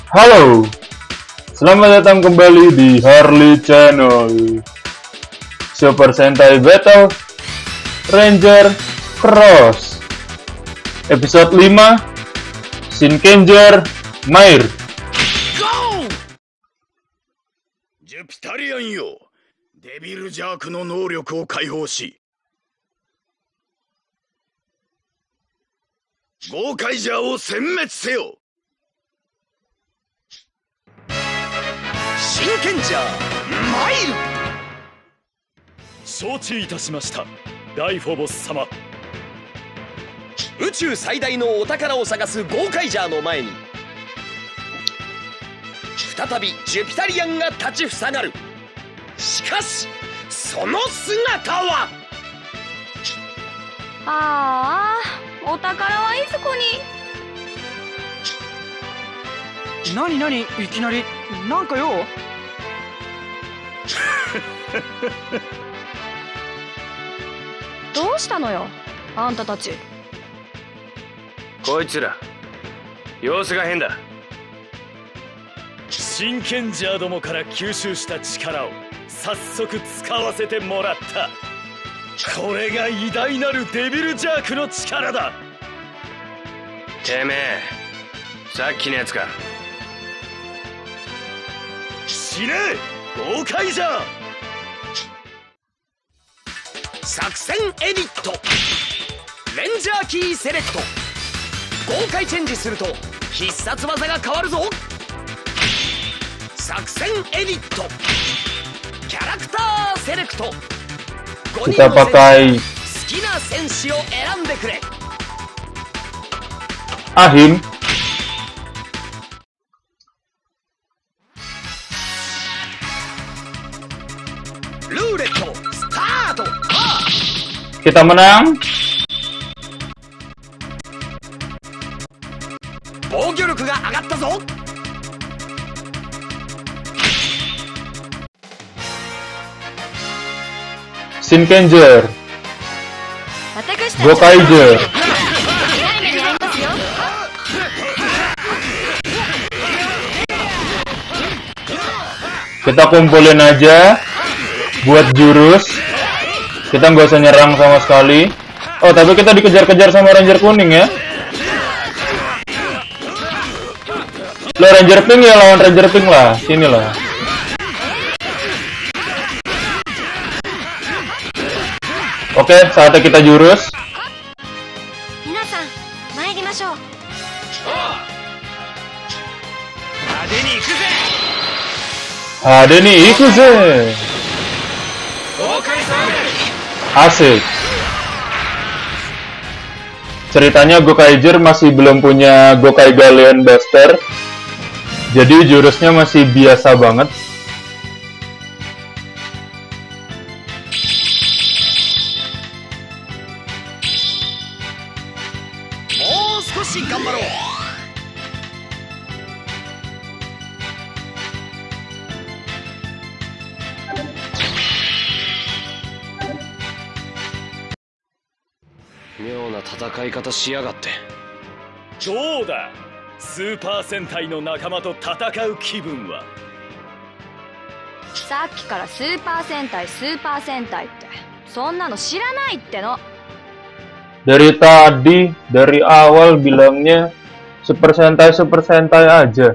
Halo, selamat datang kembali di Harley Channel. Super Sentai Battle Ranger Cross Episode 5 Shinkenger Mair. GO! ジュピタリアンよ、デビルジャークの能力を解放し、ゴーカイジャーを殲滅せよ。シンケンジャーマイル。 承知いたしました、ダイフォボス様。 宇宙最大のお宝を探すゴーカイジャーの前に再びジュピタリアンが立ちふさがる。しかしその姿は、 ああ、お宝はいずこに。 なにいきなりなんかよ。 どうしたのよ、あんたたち。 こいつら様子が変だ。 シンケンジャーどもから吸収した力を早速使わせてもらった。これが偉大なるデビルジャークの力だ。 てめえさっきのやつか。 死ねゴーカイジャー。 作戦エディット、レンジャーキーセレクト。豪快チェンジすると必殺技が変わるぞ。作戦エディット、キャラクターセレクト。5人 Kita の選手 pakai 好きな選手を選んでくれ。 Ahim. ルーレットスタート。 Kita menang. 防御力が上がったぞ。 Shinkenger 私たち Gokaiger. 早めに会いますよ。 Kita kumpulin aja buat jurus. Kita nggak usah nyerang sama sekali. Oh, tapi kita dikejar-kejar sama Ranger kuning ya. Lo Ranger pink ya, lawan Ranger pink lah. Sini lah. Oke, saatnya kita jurus. 皆さん参りましょう。 派手に行くぜ。 Ada nih, ikut sih. 豪快さん Asik. Ceritanya Gokaiger masih belum punya Gokai Galleon Buster. Jadi jurusnya masih biasa banget. もう少し頑張ろう。妙な戦い方しやがって。 どうだ、スーパー戦隊の仲間と戦う気分は。 さっきからスーパー戦隊ってそんなの知らないっての。 Dari tadi, dari awal bilangnya Super Sentai aja.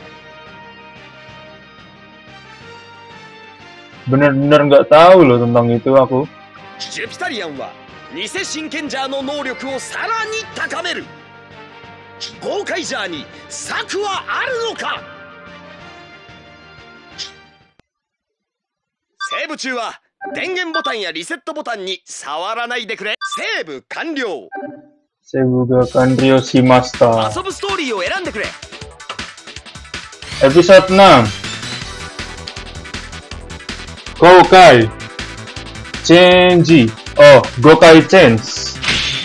Bener-bener nggak tahu loh tentang itu aku. ジュピタリアンは偽シンケンジャーの能力をさらに高める。ゴーカイジャーに策はあるのか。セーブ中は電源ボタンやリセットボタンに触らないでくれ。セーブ完了。 Sebugakan Ryo Shimasta. 遊ぶストーリーを選んでくれ。 Episode 6 Gokai Change. Oh, Gokai Change.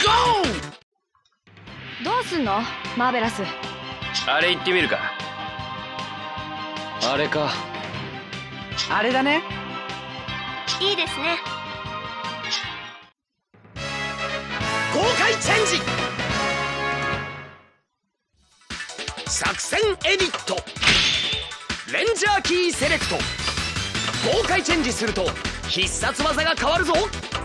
どうすんのマーベラス。 あれ行ってみるか。あれか。 あれだね。 いいですね。 豪快チェンジ。 作戦エディット、レンジャーキーセレクト。豪快チェンジすると必殺技が変わるぞ。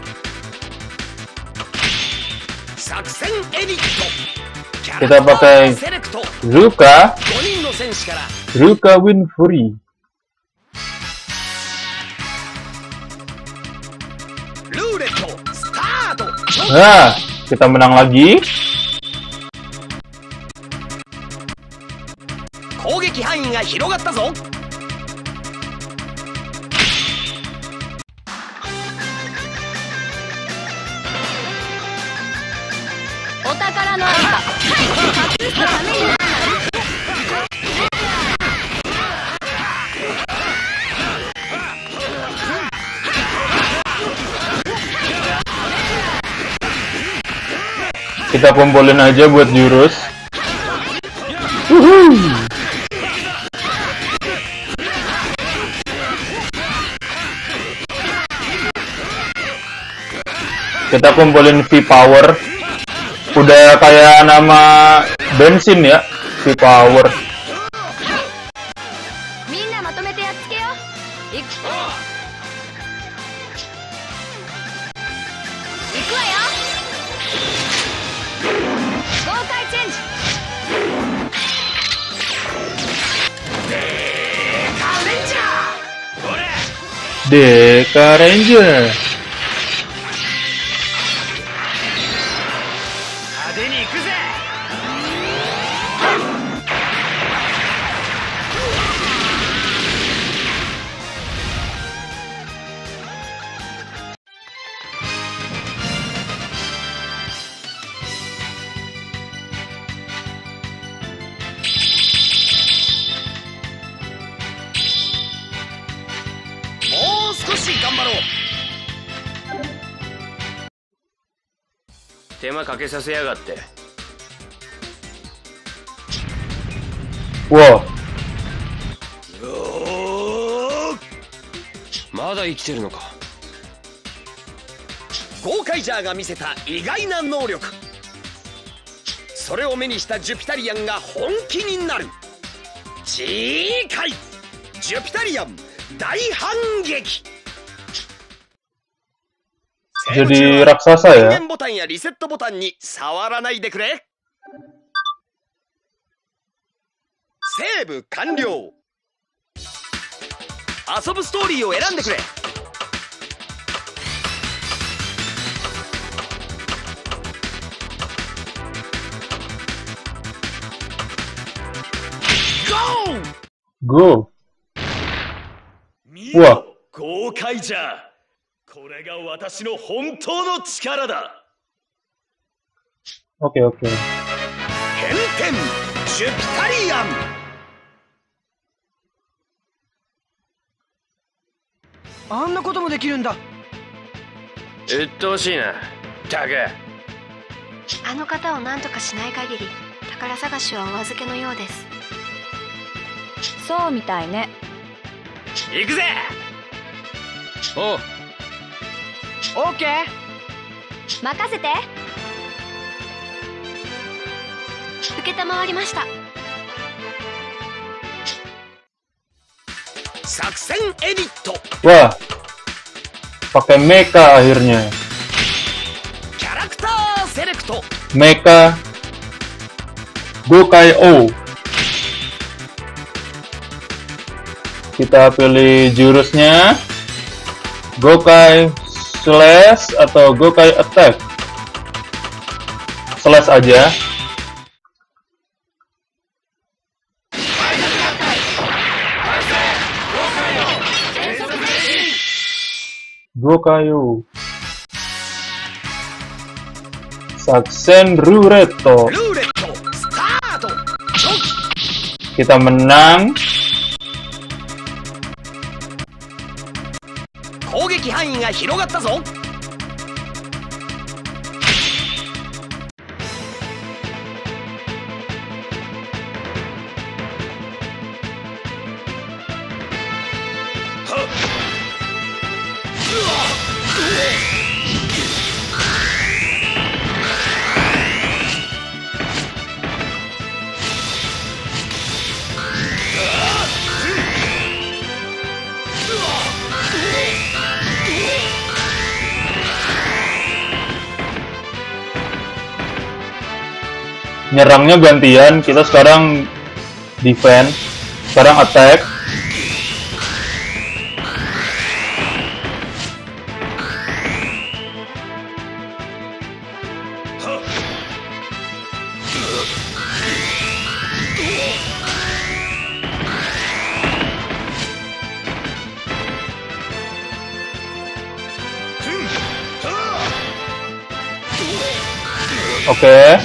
作戦エディット、キャラクターセレクト。 Ruka 5人の戦士から Ruka Winfrey. ルーレットスタート。 Nah, kita menang lagi. 攻撃範囲が広がったぞ。 お宝のありか隠すために。 Kita kumpulin aja buat jurus. Kita kumpulin V-Power. Udah kayak nama bensin ya, V-Power. みんなまとめてやっつけよ。いくわよ。豪快チェンジ。 デカレンジャー。 派手に行くぜ。もう少し頑張ろう。手間かけさせやがって。 Wow, まだ生きてるのか。ゴーカイジャーが見せた意外な能力、それを目にしたジュピタリアンが本気になる。次回ジュピタリアン大反撃。 jadi raksasa 電 ya? 源ボタンやリセットボタンに触らないでくれ。セーブ完了。遊ぶストーリーを選んでくれ。 Go. 見うわろ豪快じゃ。これが私の本当の力だ。 Oke, oke. 変天ジュピタリアン。 あんなこともできるんだ。 うっとうしいな。タグ。 あの方を何とかしない限り宝探しはお預けのようです。 そうみたいね。 行くぜ。おう。 オッケー。 任せて。 承りました。 作戦エディット。 Wah, pakai mecha akhirnya. キャラクターセレクト。 Mecha Gokai O. Kita pilih jurusnya Gokai Slash atau Gokai Attack. Slash aja. Gokayo. Saksen Ruretto. ルーレットスタート。 Kita menang. 攻撃範囲が広がったぞ。 nyerangnya gantian. Kita sekarang defense, sekarang attack. Oke.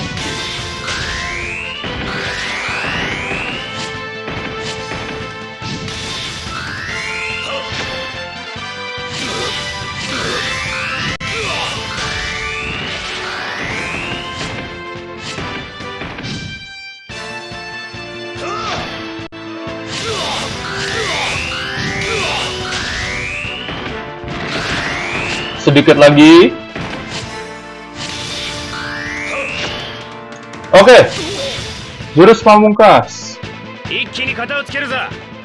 Sedikit lagi. Oke. Jurus pamungkas. 一気に片をつけるぞ。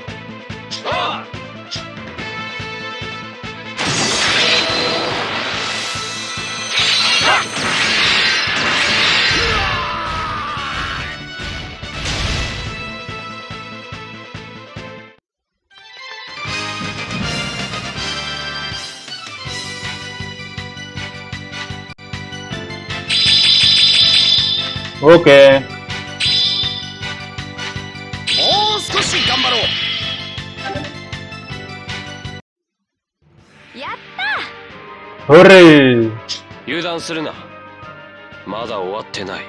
Oke. もう少し頑張ろう。 やった Hore. 油断するな。まだ終わってない。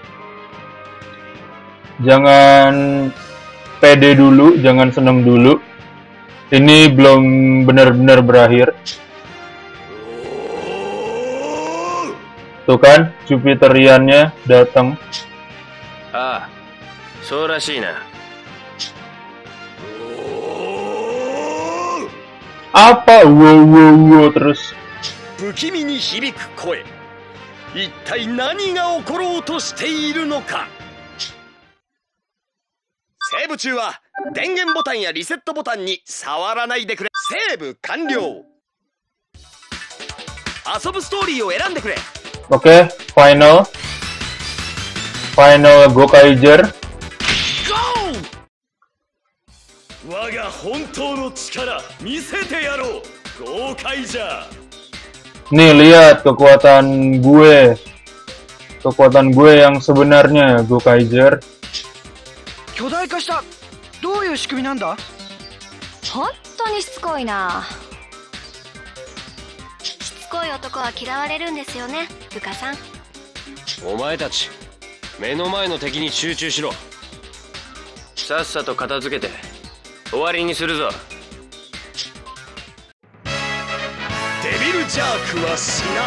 Jangan pede dulu, jangan seneng dulu. Ini belum benar-benar berakhir. Tuh kan, Jupiteriannya datang. ああ、そうらしいな。 Apa? Wow terus. 不気味に響く声。一体何が起ころうとしているのか。セーブ中は電源ボタンやリセットボタンに触らないでくれ。セーブ完了。遊ぶストーリーを選んでくれ。 Oke, final Gokaiger. 我が本当の力見せてやろう。豪快じゃ。 Nih lihat kekuatan gue yang sebenarnya, Gokaiger. 巨大化した。どういう仕組みなんだ？ 本当にしつこいな。 しつこい男は嫌われるんですよね、ルカさん。 お前たち目の前の敵に集中しろ。さっさと片付けて終わりにするぞ。 デビルジャークは死な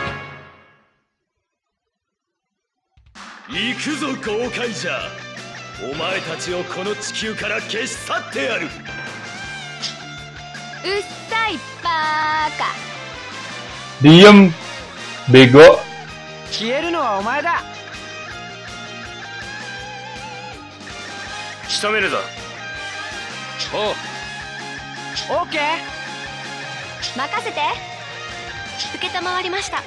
ず。 行くぞ豪快じゃ。お前たちをこの地球から消し去ってやる。 うっさいバーカ。 Diem, bego. 消えるのはお前だ。 仕留めるぞ。おう。 オッケー。 任せて。 承りました。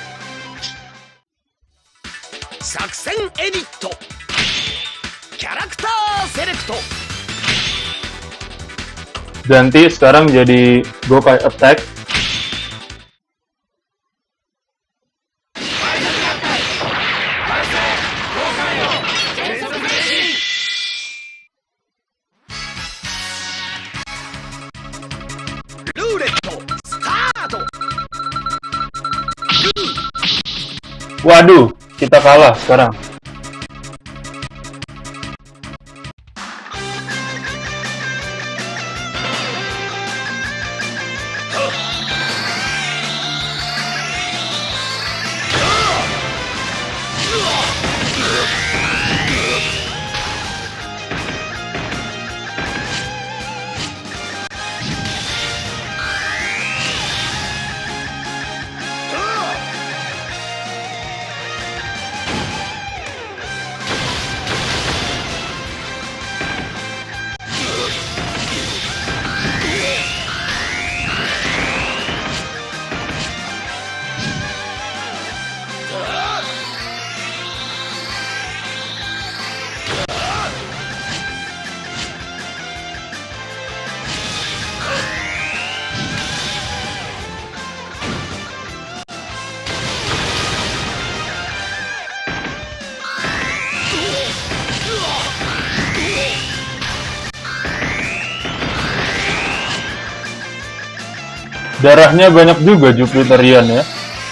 作戦エディット。キャラクターセレクト。 Ganti sekarang jadi Gokai Attack. Waduh, kita kalah sekarang. Darahnya banyak juga Jupiterian ya.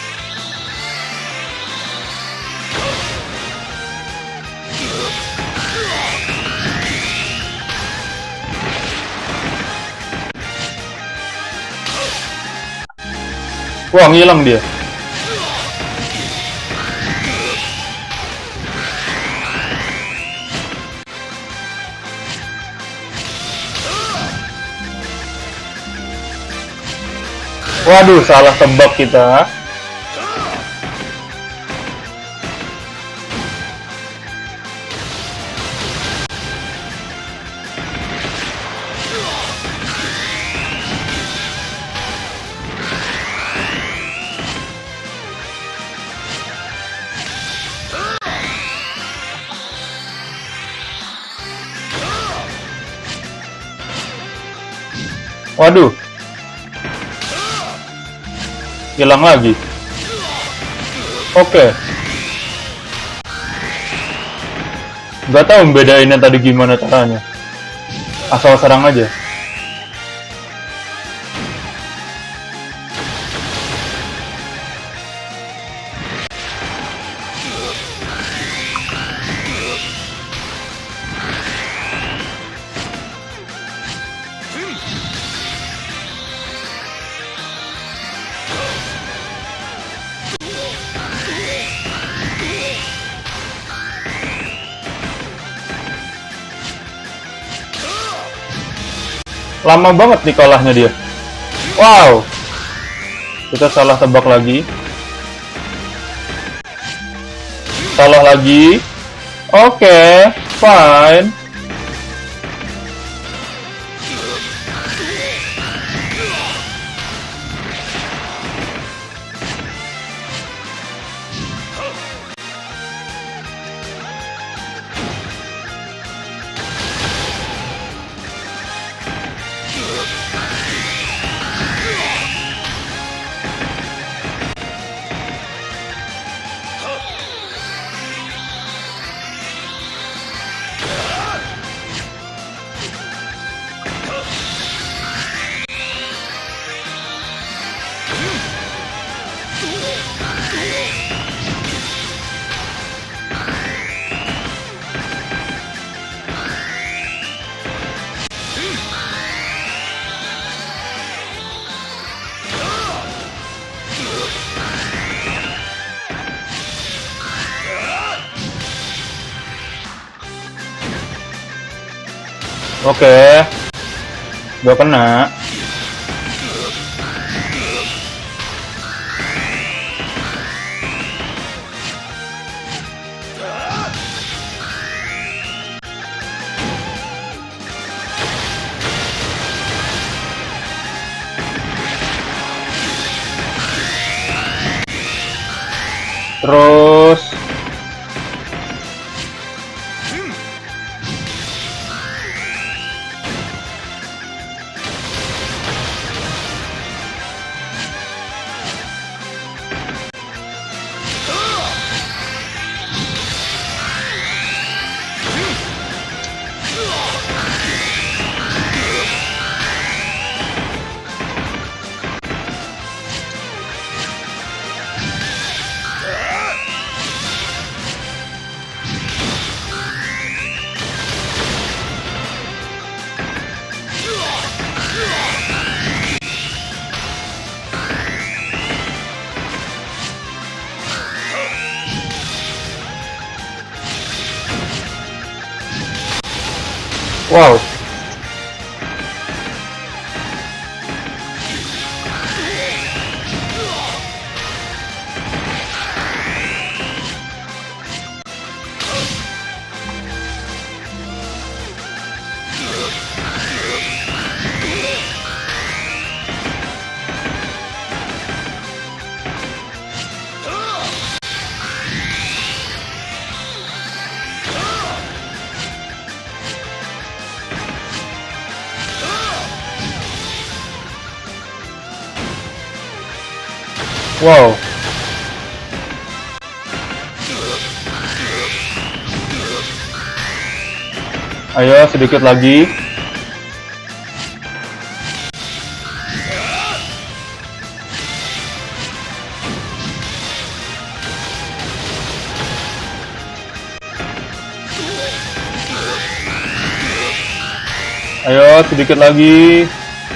Wah, ngilang dia. Waduh, salah tebak kita. Waduh. Hilang lagi. Oke. Gak tahu bedainnya tadi gimana caranya. Asal serang aja. Lama banget nih kalahnya dia. Wow. Kita salah tebak lagi. Salah lagi. Oke, fine. Oke. Gak kena. Terus wow. Wow. Ayo sedikit lagi. Ayo, sedikit lagi.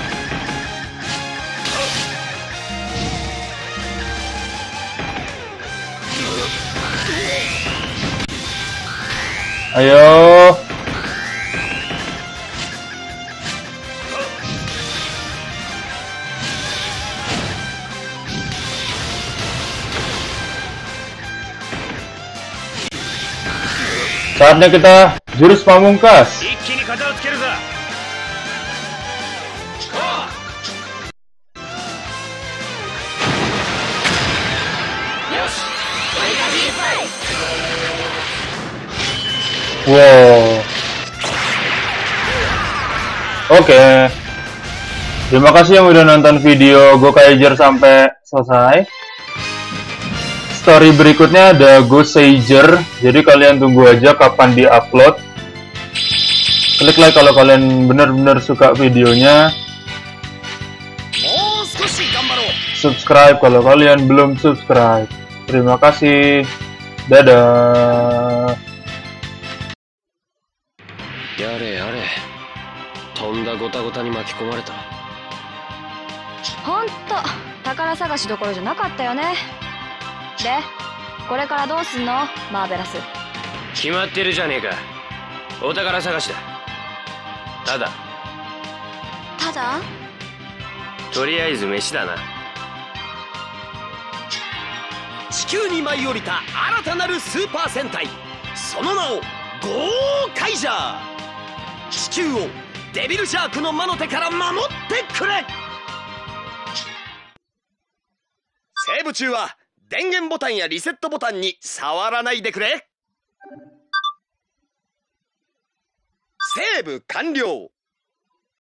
Ayo. Saatnya kita jurus pamungkas. 一気に片をつけるぞ。 Wow. Oke. Terima kasih yang udah nonton video Gokaiger sampai selesai. Story berikutnya ada Goseiger. Jadi kalian tunggu aja kapan di-upload. Klik like kalau kalian benar-benar suka videonya. Subscribe kalau kalian belum subscribe. Terima kasih. Dadah. やれやれ、とんだごたごたに巻き込まれた。 ほんと宝探しどころじゃなかったよね。でこれからどうすんのマーベラス。 決まってるじゃねえか。お宝探しだ。ただただとりあえず飯だな。 地球に舞い降りた新たなるスーパー戦隊、その名をゴーカイジャー。地球をデビルジャークの魔の手から守ってくれ。セーブ中は電源ボタンやリセットボタンに触らないでくれ。セーブ完了。